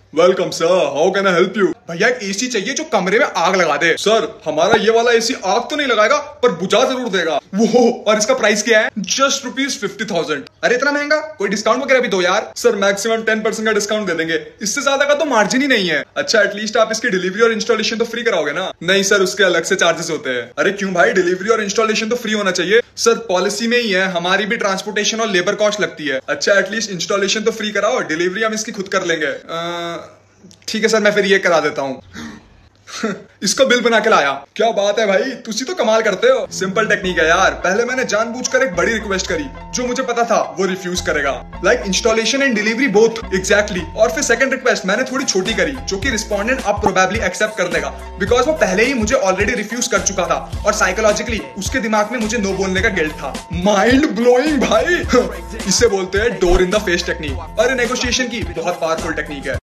Welcome sir, how can I help you? भैया एक AC चाहिए जो कमरे में आग लगा दे। सर हमारा ये वाला एसी आग तो नहीं लगाएगा पर बुझा जरूर देगा। वो और इसका प्राइस क्या है? जस्ट ₹50,000। अरे इतना महंगा, कोई डिस्काउंट वगैरह भी दो यार। सर मैक्सिमम 10% का डिस्काउंट दे देंगे, इससे ज्यादा का तो मार्जिन ही नहीं है। अच्छा एटलीस्ट आप इसकी डिलीवरी और इंस्टॉलेशन तो फ्री कराओगे ना? नहीं सर, उसके अलग से चार्जेस होते हैं। अरे क्यों भाई, डिलीवरी और इंस्टॉलेशन तो फ्री होना चाहिए। सर पॉलिसी में ही है, हमारी भी ट्रांसपोर्टेशन और लेबर कॉस्ट लगती है। अच्छा एटलीस्ट इंस्टॉलेशन तो फ्री कराओ, डिलीवरी हम इसकी खुद कर लेंगे। ठीक है सर, मैं फिर ये करा देता हूँ। इसको बिल बना के लाया। क्या बात है भाई, तुसी तो कमाल करते हो। सिंपल टेक्निक है यार, पहले मैंने जानबूझकर एक बड़ी रिक्वेस्ट करी जो मुझे पता था वो रिफ्यूज करेगा, like installation and delivery both. Exactly. और फिर सेकंड रिक्वेस्ट मैंने थोड़ी छोटी करी जो कि रिस्पोंडेंट अब प्रोबेबली एक्सेप्ट कर लेगा, बिकॉज वो पहले ही मुझे ऑलरेडी रिफ्यूज कर चुका था और साइकोलॉजिकली उसके दिमाग में मुझे नो बोलने का गिल्ट था। माइंड ब्लोइंग भाई। इसे बोलते हैं door in the face technique और नेगोशिएशन की बहुत पावरफुल टेक्निक है।